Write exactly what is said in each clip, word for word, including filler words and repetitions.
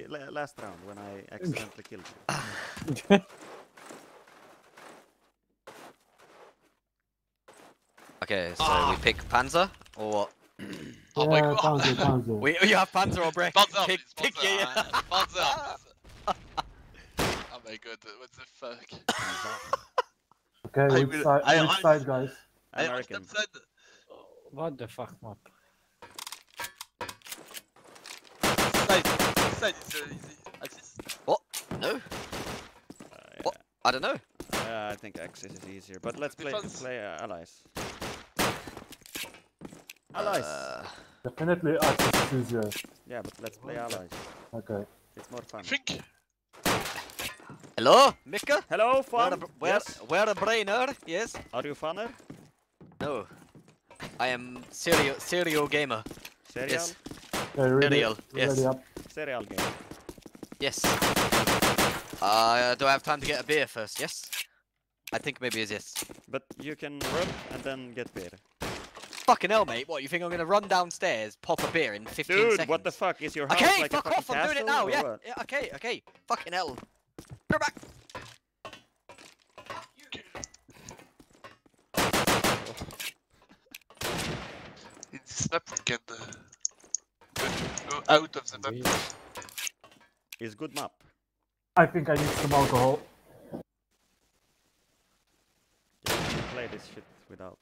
la last round when I accidentally killed you. Okay, so Ah. we pick Panzer or what? Oh my Yeah, god! Panzer, Panzer. We you have Panzer or Breck? Panzer, pick, please, pick, Panzer, yeah, yeah. uh, Panzer, please. Oh my god, what the fuck? Okay, I which will- side, I- which I- side, guys? I American. understand. What the fuck map? Side, side is uh, easy. Axis? What? No. Uh, What? I don't know. yeah, I think Axis is easier, but let's play Defense. play uh, allies. Allies. Uh, Definitely Axis is easier. Yeah, but let's play allies. Okay. It's more fun. I think. hello, Mika? Hello, Where fun. the, where, Yes. where the brainer? Yes. Are you funner? No. I am serial serial gamer. Serial. Yes. Okay, ready, Serial, yes. ready up. Serial game. Yes. Uh, do I have time to get a beer first? Yes. I think maybe it's yes. But you can run and then get beer. Fucking hell, mate. What, you think I'm gonna run downstairs, pop a beer in fifteen Dude, seconds? what the fuck? Is your house Okay, like a fuck fucking off, I'm doing it castle now, or yeah. what? Yeah, okay, okay. Fucking hell. Go back. In this map, we can uh, go, go out of the map. It's good map. I think I need some alcohol. Yeah, you can play this shit without.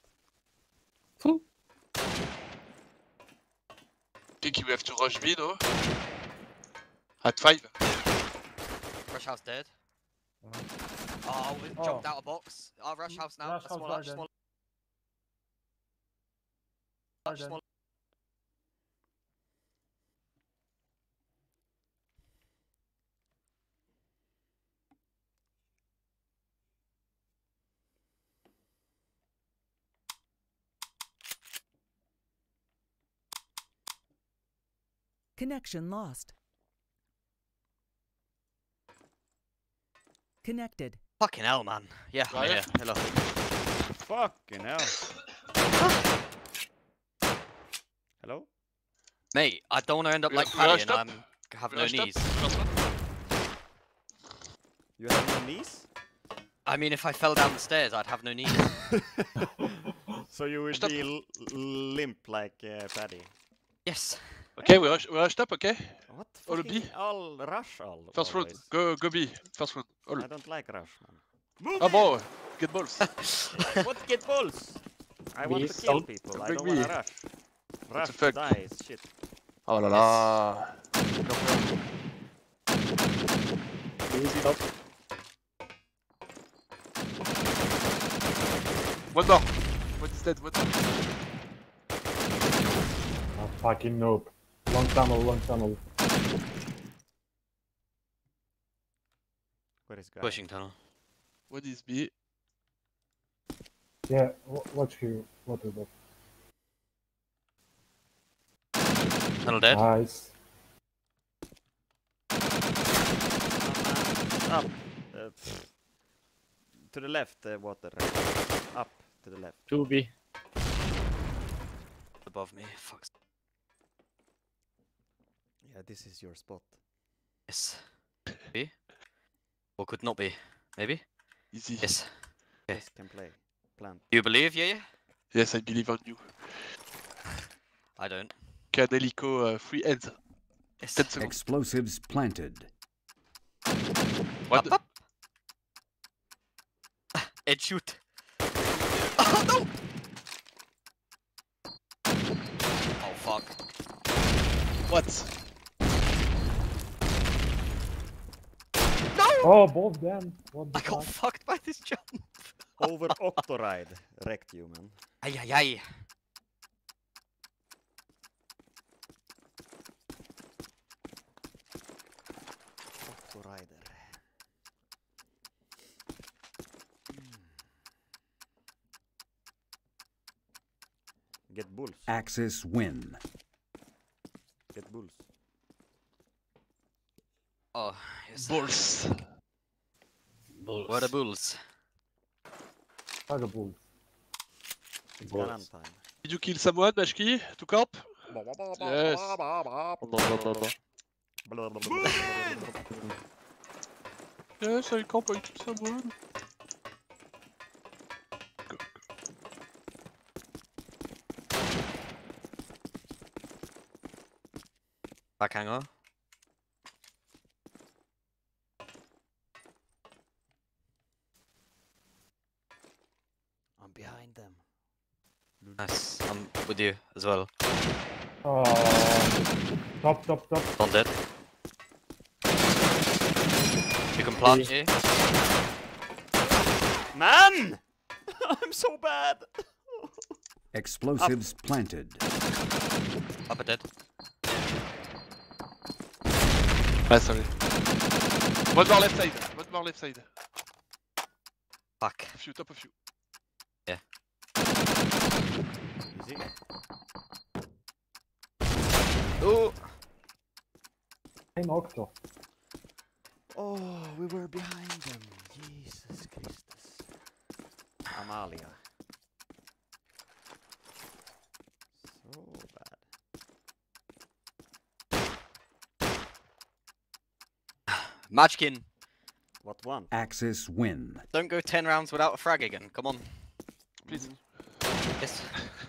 Think we have to rush B, no? At five. Rush house dead. Oh, we Oh. jumped out of box. Oh, rush house now. Rush A house small arch, garden. small arch, Garden. small Connection lost. Connected. Fucking hell, man. Yeah, I'm Right. here. Hello. Fucking hell. Hello? Mate, I don't want to end up We- like we Paddy rushed and up. um, have We no rushed up. knees. First one. You have no knees? I mean, if I fell down the stairs, I'd have no knees. So you would Stop. be l limp like uh, Paddy. Yes. Okay, we rush, we rushed up, okay? What? All Fucking B? all rush all. First round, always. go go B. First round, all. I don't like rush, man. Move Ah it! bon, get balls. What get balls? I want to Please kill don't people. I bring don't want me. to rush. What Rush the fuck? dies. Shit. Oh la la. Easy up. One more. One is dead, one more. Oh, fucking noob. Long tunnel, long tunnel. Where is guy? Pushing tunnel. One is B. Yeah, w- watch here. What is that? Tunnel dead. Nice. Up. Uh, pfft. To the left, uh, water. Up to the left. two B. Above me. Fuck. Yeah, this is your spot. Yes. B? Or could not be. Maybe? Easy. Yes. Okay. Yes, can play. Plant. Do you believe, yeah, yeah? Yes, I believe on you. I don't. Can Helico uh, free heads. Yes. ten seconds. Explosives planted. One. Up, up. Edge shoot. Oh, no! Oh, fuck. What? No! Oh, both them. What the I got fuck? fucked by this jump. Over Octoride. Wrecked you, man. Ay, ay, ay. Octorider. Get bulls. Axis win. Get bulls. Oh, yes. Balls. Bulls. Where are the bulls? Bugaboo. It's Bulls. Garan time. Did you kill someone, Mashki? To camp? Yes. Yes, I can't point to someone. Back hanger. I'm behind them. Nice. I'm with you as well. Oh, top, top, top. Not dead. You can plant here. Man! I'm so bad! Explosives planted. Upper dead. Ah, sorry. One more left side. One more left side. Fuck. A few, top of you. Easy. Oh! Geen octo. Oh, we were behind them. Jesus Christus. Amalia. So bad. Matchkin, What one? Axis win. don't go ten rounds without a frag again. Come on. Please. Yes.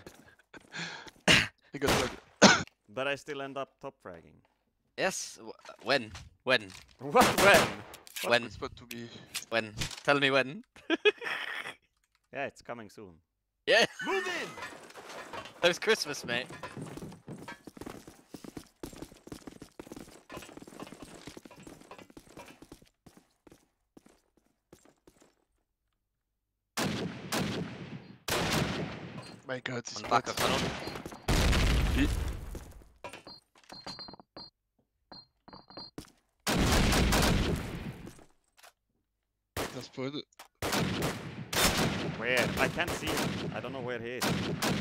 You got one. But I still end up top fragging. Yes. W- When? When? What when? When? Respond to me. When? Tell me when. Yeah, it's coming soon. Yeah. Move in. That was Christmas, mate. My god, this On the back of tunnel. That's spawn. Where? I can't see him. I don't know where he is.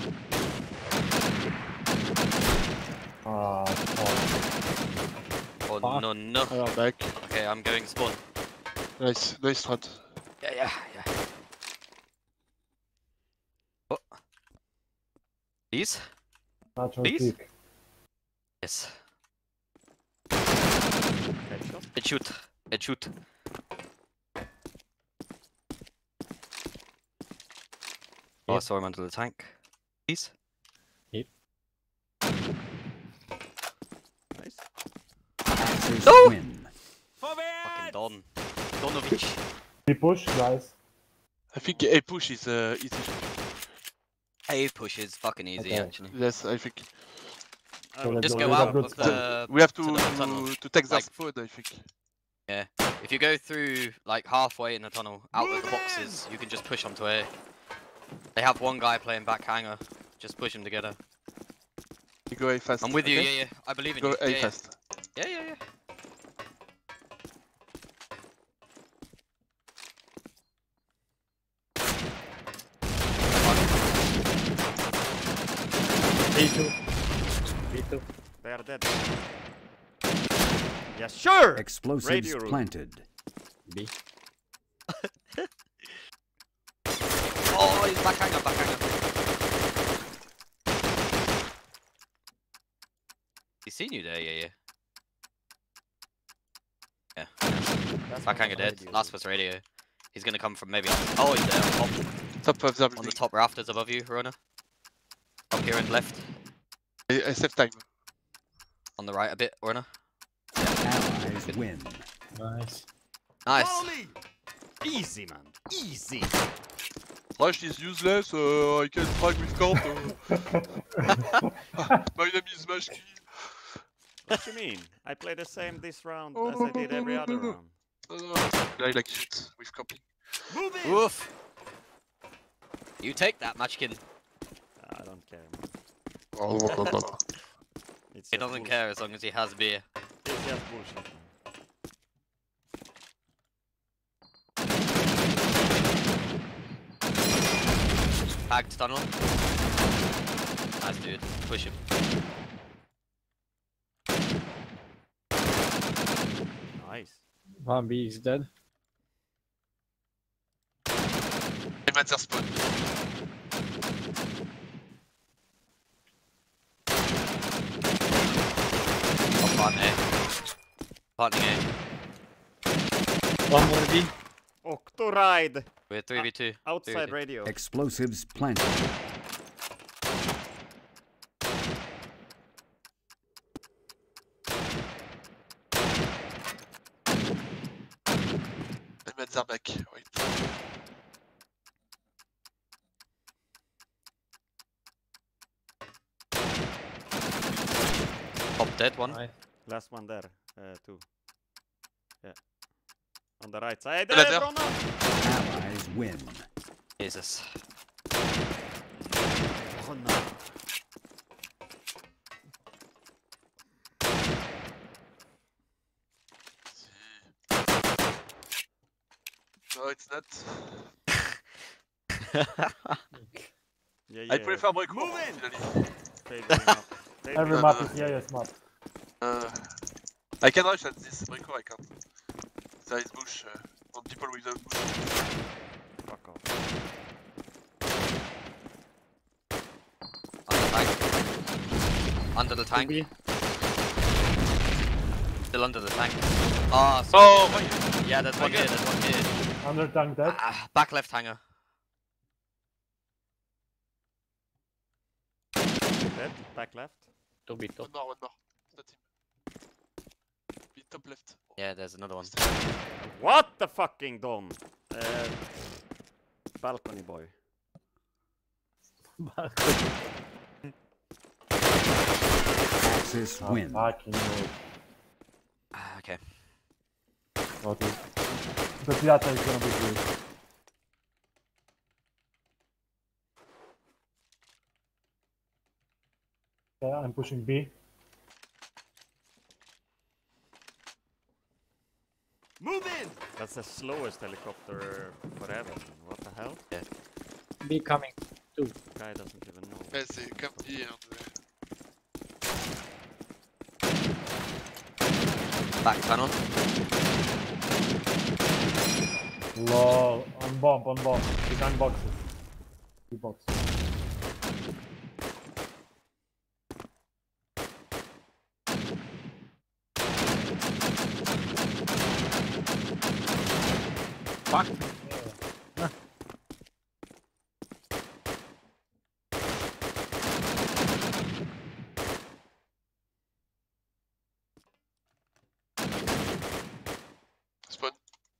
Ah, top. Oh Fuck. no no. Oh, back. Okay, I'm going spawn. Nice, nice strat. Yeah yeah yeah. Oh. Please? Nacho Please? peak. Yes. Headshot. It shoot. It shoot. Oh, I Yep. saw him under the tank. Please? Nice. Axis No! win. Fucking Don. Donovic. We push, guys. I think A push is uh, easy. A push is fucking easy Okay. actually. Yes, I think. I So will let's Just go go with out that of good the. We have to to the tunnel. to, to take that Like- spawn, I think. Yeah. If you go through like halfway in the tunnel, out of the boxes, you can just push onto A. They have one guy playing back hanger. Just push them together. You go A fast. I'm with you. okay? Yeah, yeah. I believe in Go you. A Yeah, yeah. fast. Yeah, yeah, yeah. B two. B two. They are dead. Yes, sure! Explosives Radio room. planted. B. Oh, he's back hanger, back hanger. He's seen you there, yeah, yeah. Yeah. That's Back one hanger of dead. radio. Last was radio. He's gonna come from maybe. Oh, he's there on top, Top of the on the building. top rafters above you, Rona. Up here and left. I, I save time. On the right a bit, Rona. Allies win. Nice. Nice. Easy, man. Easy. Rush is useless, uh, I can frag with camp. Uh. My name is Mashki. What you mean? I play the same this round as I did every other round. Uh, I like shit with camping. Move in! Oof. You take that, Matchkin. I don't care, man. Oh, It's He just doesn't bullshit. care as long as he has beer. It's just bullshit, man. Hacked tunnel. Nice dude. Push him. Nice. One B is dead. I'm at their spawn. Up on A. Planting A. One more B. Octoride! We're three v two. Outside radio. Explosives planted. They made their back. Wait. Top dead one. Nice. Last one there. Uh, two. Yeah. On the right side. Eller There, där. Bronna! Allies win. Jesus. Oh no. No, it's not. Yeah, yeah. I prefer Moiko, Move in! finally. Fading up. Fading Every up. map is yeah, yes map. Uh, I can rush at this Moiko, I can't. There is bush, uh, on people without bush. Fuck off. Under the tank. B. Still under the tank. Ah, sorry. Oh, wait. Yeah, there's one here, there's one here. Under tank dead. Ah, back left hanger. Dead. Back left. Two B top. One more, one more. It's not him. Be top left. Yeah, there's another one. What the fucking dom? Uh, balcony boy. Axis Ah, win. fucking no. Ah, okay. What is? The Piazza is gonna be good. Yeah, I'm pushing B. Move in! That's the slowest helicopter forever. What the hell? B coming. Guy doesn't even know. Ouais, c'est comme dit. Hein, de- Back tunnel. Lol. On bomb, on bomb. Behind boxes. Two boxes. Fuck. Spawn.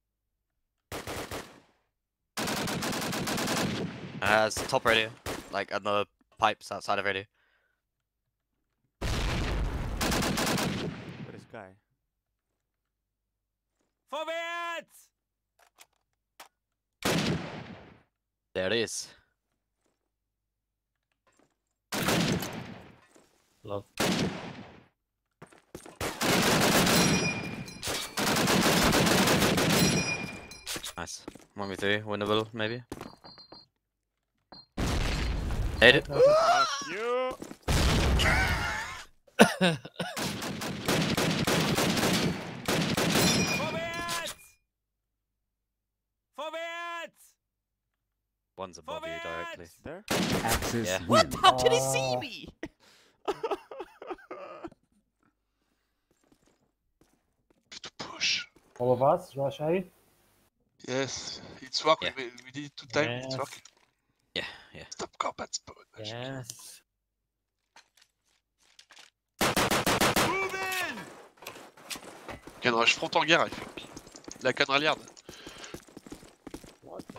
Has top radio. Like at the pipes outside of radio. Where is guy? Vorwärts! There it is. Love. Nice. one v three, winnable maybe. Hate it. Fuck you! Vorwärts! Vorwärts! One's above you directly. There? Axis Yeah. win. How did he see Ah. me? Have to push. All of us, rush A. Yes, it's work. Yeah. We, we did it two times. Yes. It's work. Yeah, yeah. Stop combat spawn. Yes. Move in! Can rush front en guerre, I think. La canraliarde. What?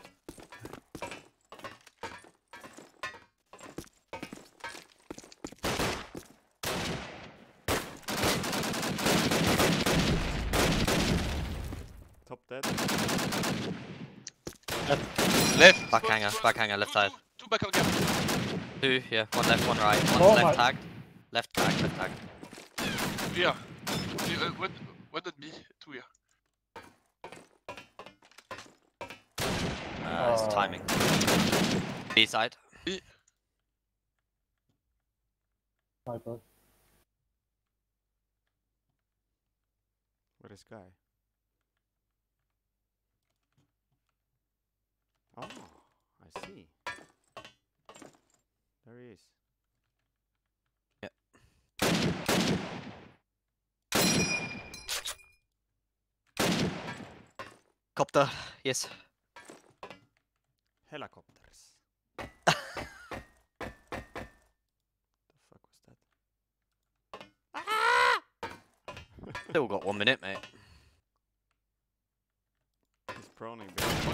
Top dead. Left. Back spawn, hanger, spawn. back hanger, left Two, side. Two, two back en guerre. Two, yeah. One left, one right. One's Oh left my- tagged. Left tag, left tag. Here. Two, uh, one, one on B. Two here. Uh, it's Oh. timing. B side. Sniper. Where is guy? Oh, I see. There he is. Helicopter. Yes. Helicopters. The fuck was that? Still got one minute, mate. He's proning behind.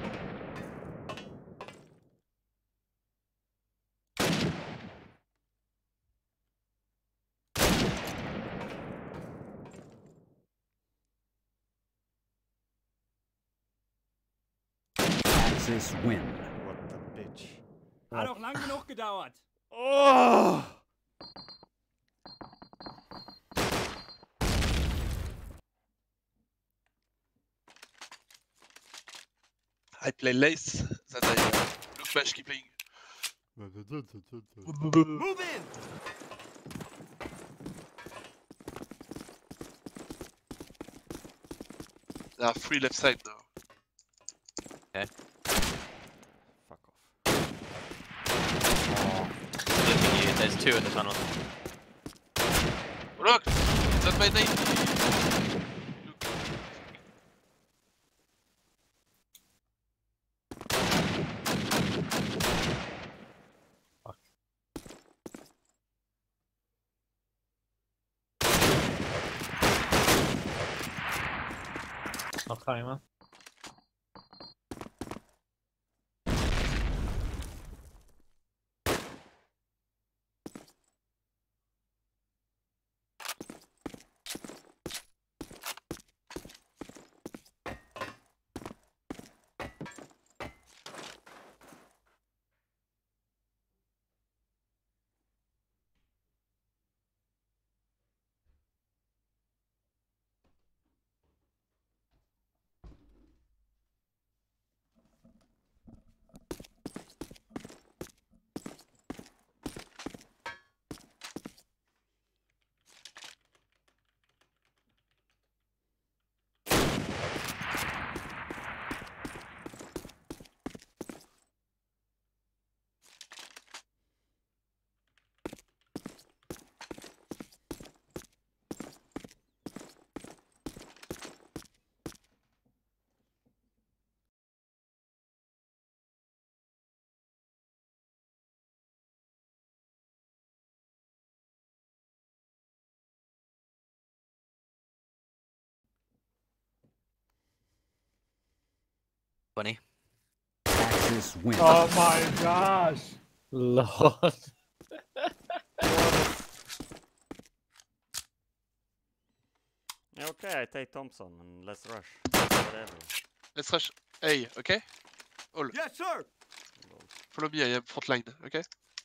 Axis win. What the bitch. Hat doch lang genug gedauert. Oh! I play lace, that I uh, look flash keeping. Move in! There are three left side now. Fuck off. Look at you. There's two in the tunnel. Oh, look! That's my name! Look. Not high, man. twenty. Axis win. Oh my gosh! Lord. Yeah, okay, I take Thompson and let's rush. Whatever. Let's rush A, okay? Yes, sir! Follow me, I am front line, okay?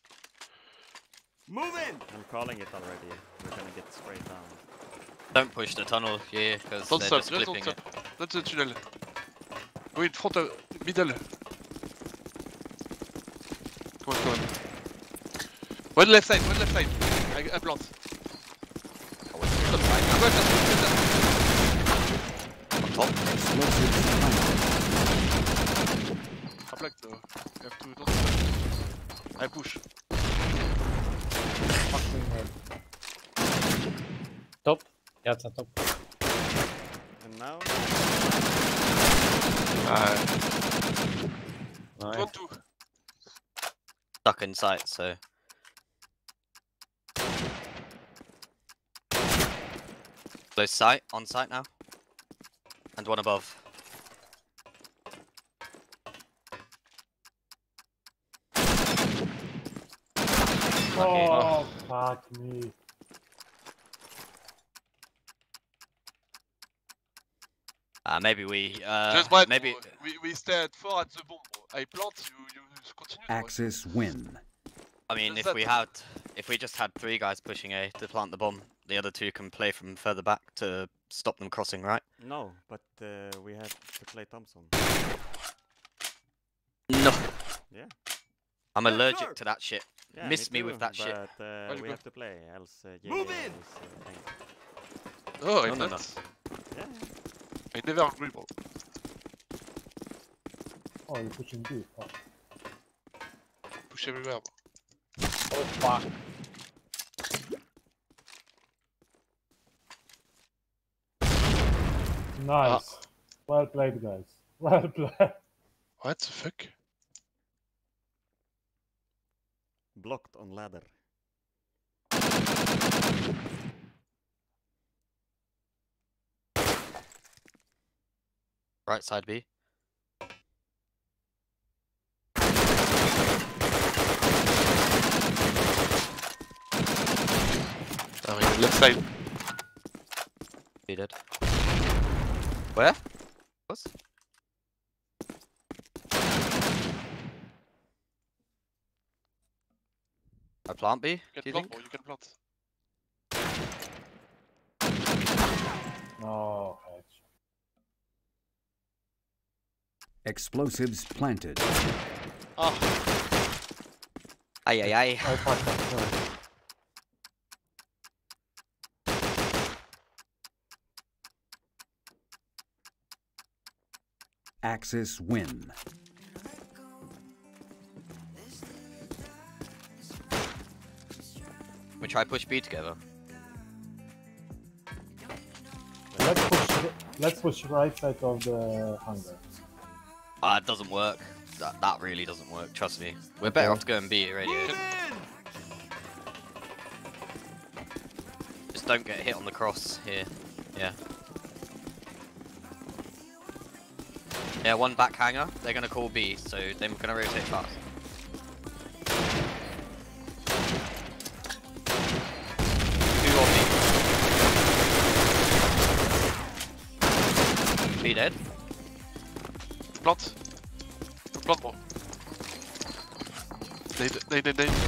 Move in! I'm calling it already. We're gonna get straight down. Don't push the tunnel, yeah, because Don't they're stop, just just don't clipping it. stop. Not the tunnel. Go in front of middle. Come on, come on. One left side, one left side. I, I plant. Top side. I'm going to On top. Explosives planted. I blocked though. You have to don't stop. I push. Fucking head. Top. Yeah, it's a top. And now? Uh, Nice. one, two. Stuck in sight, so. Close sight, on sight now. And one above. Oh, fuck me. Uh, maybe we, uh, Just wait, maybe, bro. We, we stay at four at the bomb, bro. I plant, you, you continue. to rush. Axis win. I mean, Does if that- we had, if we just had three guys pushing A to plant the bomb, the other two can play from further back to stop them crossing, right? No, but uh, we have to play Thompson. No. Yeah. I'm Yes, allergic sir. to that shit. Yeah, Miss me too, with that shit. But uh, Where you we go? have to play, else uh, J J Move in! is uh, thing. No, I'm No, no, not. Yeah. I never agree, bro. Oh, you're pushing B. Fuck. Push everywhere, bro. Oh, fuck. Nice. Well played, guys. Well played. What the fuck? Blocked on ladder. Right side B. Oh, yeah, left side. He did. Where? What? I plant B, You do can you plant, think? bro, you can plant. No, hedge. Explosives planted. Oh, Ay ay ay. I fucked up, sorry. Axis win. We try push B together. Let's push, let's push right side of the hangar. Ah, it doesn't work. That that really doesn't work. Trust me. We're better Okay. off to go and B radio. Move in! Just don't get hit on the cross here. Yeah. Yeah, one back hanger. They're gonna call B, so they're gonna rotate fast. Two on B. B dead. plant. Plant, bro. They, they, they, they.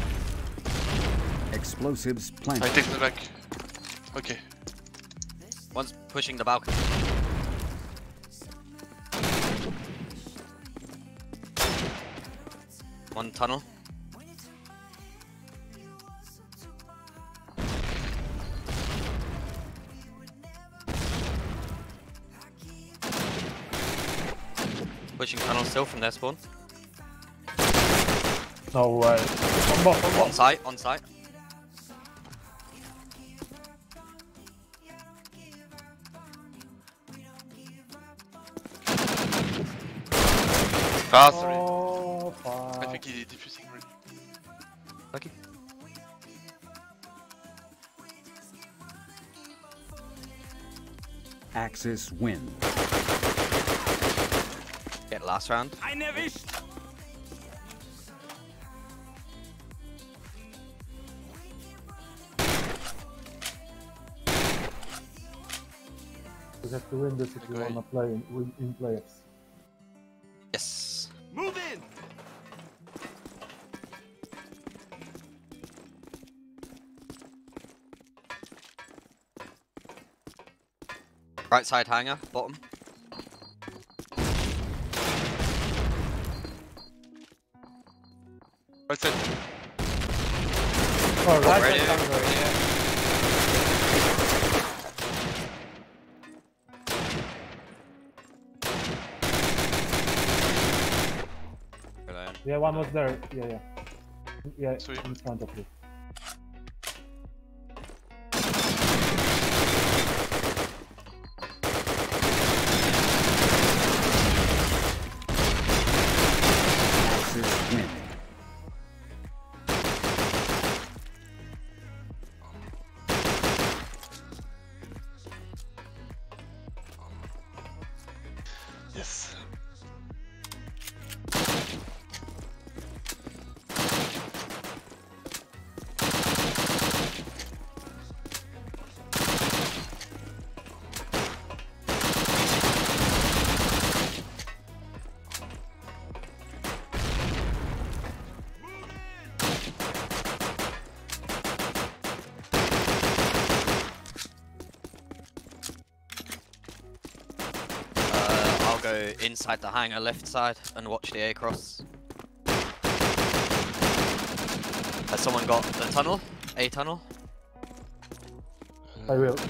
Explosives I planted. take the back. Okay. One's pushing the balcony. One tunnel. Pushing tunnel still from their spawn. No way. On bomb, on On bomb. site, on site. Ah, sorry. Oh, I fuck. think he is diffusing really. Lucky. Axis win. Get last round. Einen erwischt! We have to win this if we Okay. wanna play in, win in playoffs. Yes. Move in! Right side hanger, bottom. Right side. Oh, right Radio. side hangar. Brilliant. Yeah, one was there. Yeah, yeah. Yeah, Sweet. in front of you. Axis win. Yes. Uh, I'll go inside the hangar left side and watch the A cross. Has someone got the tunnel? A tunnel? I will.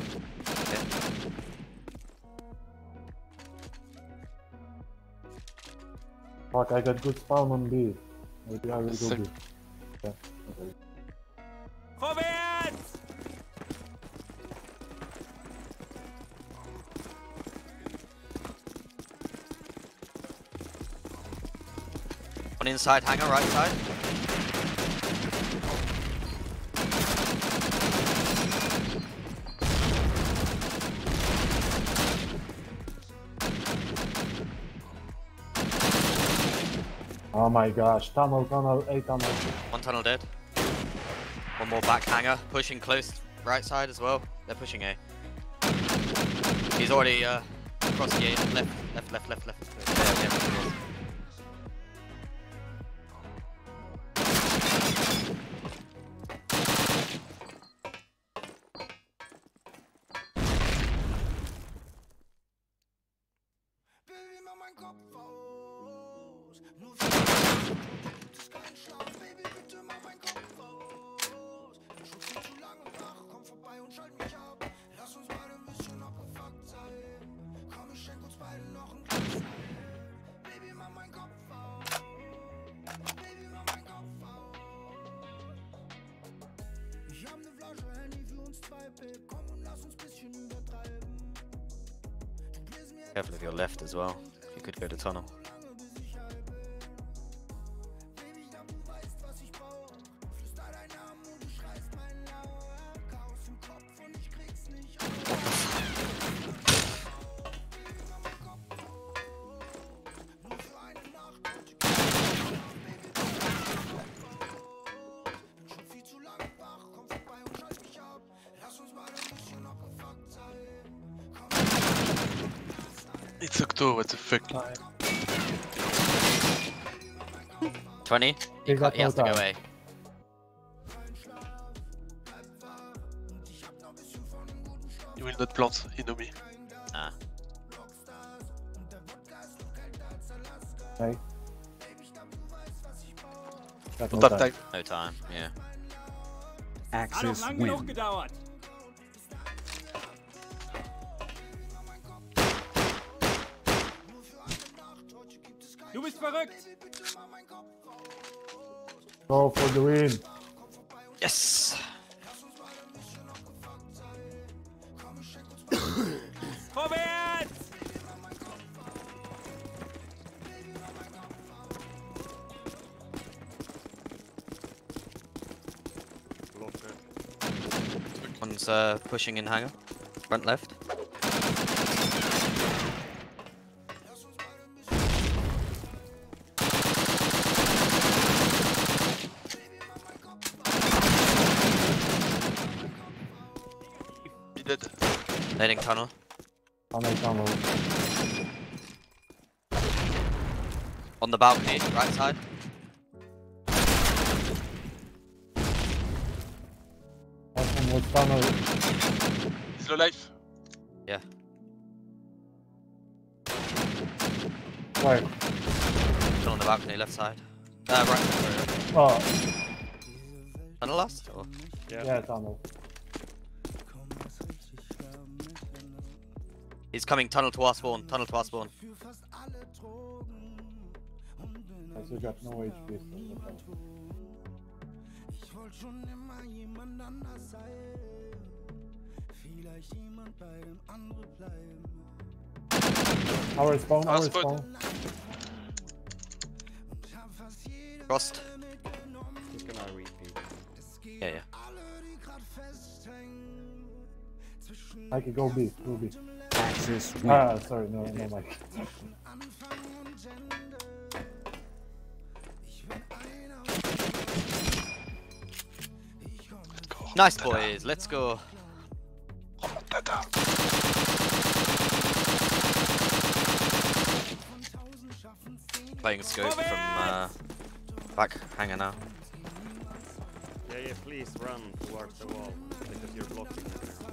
Fuck, I got good spawn on B. Maybe I will go Sick. B. Yeah. Okay. Vorwärts! One inside hangar, right side. Oh my gosh, tunnel, tunnel, A tunnel. One tunnel dead. One more back hangar, pushing close right side as well. They're pushing A. He's already uh, across the A. Left, left, left, left, left. Yeah, yeah. Careful of your left as well. You could go to tunnel. It's Octo, what the fuck? twenty? He got He has no to go time. A. You will not plant, you know me. Ah. Hey. Got Don't no have time. time. No time, yeah. Hat doch Axis lang genug win. gedauert. Du bist verrückt. Go for the win. Yes! Vorwärts! One's uh, pushing in hangar. Front left. Be dead. Heading tunnel. Tunnel, tunnel. On the balcony, right side. Last one was tunnel. He's low life. Yeah. Where? Still on the balcony, left side. Uh, right side, sorry. Oh, Tunnel last? Or? yeah, tunnel. He's coming tunnel to our spawn, tunnel to our spawn. I still got no H P. So our spawn, Our our spawn. spawn. Crossed. He's gonna repeat. Yeah, yeah. I can go B, go B. Axis win. Ah, sorry, no, no, Mike. Nice boys, let's go. Playing scope from uh, back hangar now. Yeah, yeah, please run towards the wall because you're blocking it now.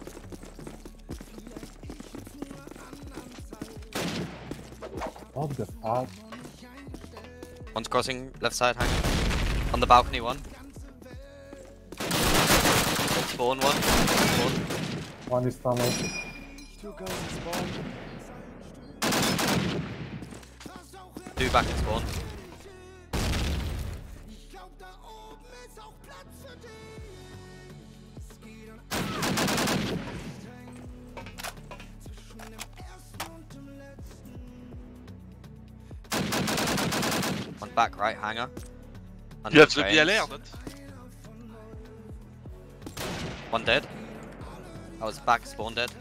What the fuck? One's crossing left side hangar. On the balcony one. Spawn one. Spawn. One is tunnel. Two guys spawn. Two back in spawn. One back right hanger. Under You have the the B L A trains. or not? One dead. I was back spawn dead.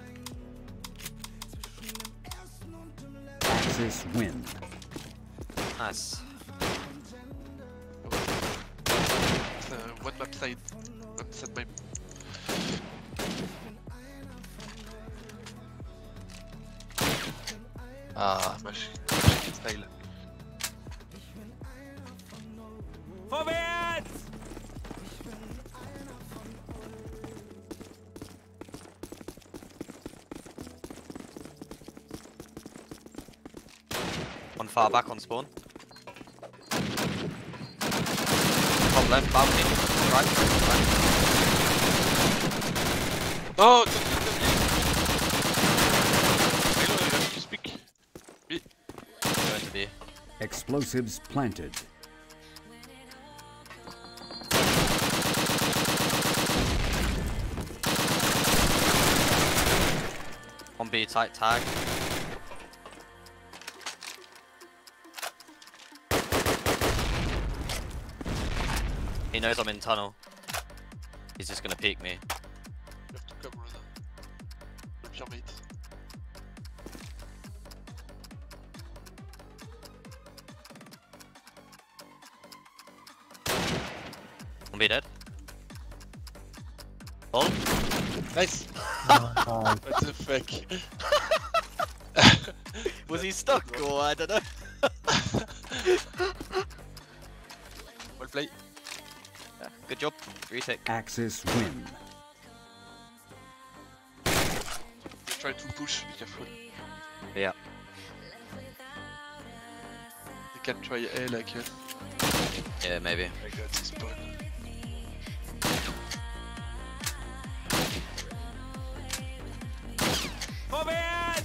Axis win. Nice. It's, uh, one map side. One side map. Ah, machine. Machine style. Vorwärts! One far back on spawn. Top left, balcony. Right, right. Oh, it's on the Hello, you have to speak. Going to be. Explosives planted. One B tight tag. He knows I'm in tunnel. He's just gonna peek me. You have to come, brother. With your mate. One B dead. Oh, Nice! Uh, What the fuck? was he stuck or I don't know. Well play. Yeah, good job. Retake. Axis win. You try to push, be careful. Yeah. You can try A like uh, Yeah, maybe. I got this spawn. Vorwärts!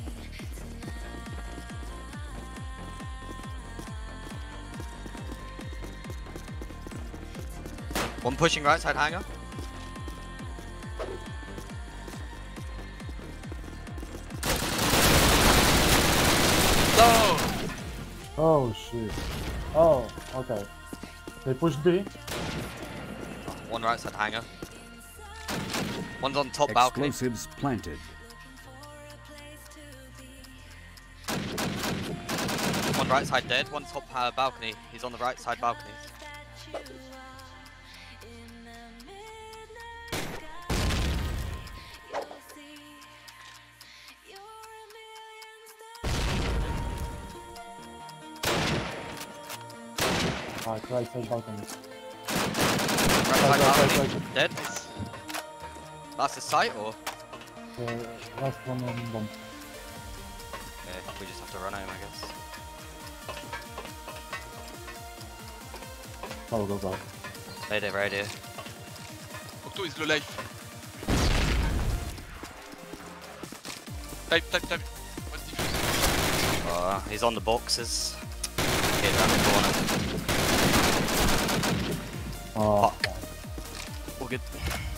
One pushing right side hanger. No! oh shit. Oh, okay. They pushed B. One right side hanger. One's on top balcony. Explosives planted. One right side dead. One top uh, balcony. He's on the right side balcony. Ah, right side balcony. Right side right, right, balcony. right. Dead. That's the site or? The last one on bomb. Yeah, we just have to run home, I guess. Go, go, go. Radio, radio. Octo is low life. Type, type, type. One defuse. Uh, he's on the boxes. Okay, around the corner. Oh, All good.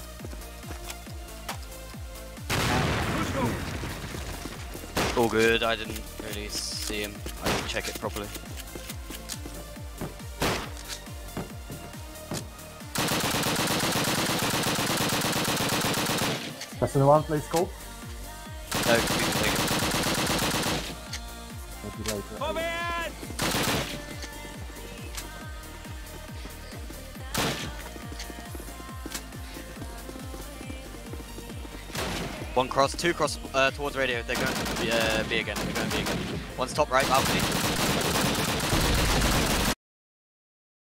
All good. I didn't really see him. I didn't check it properly. does anyone play scope? No, we can take it. Maybe right, uh, Vorwärts! One cross, two cross uh, towards radio. They're going to be, uh, B again. They're going B again. One's top right balcony.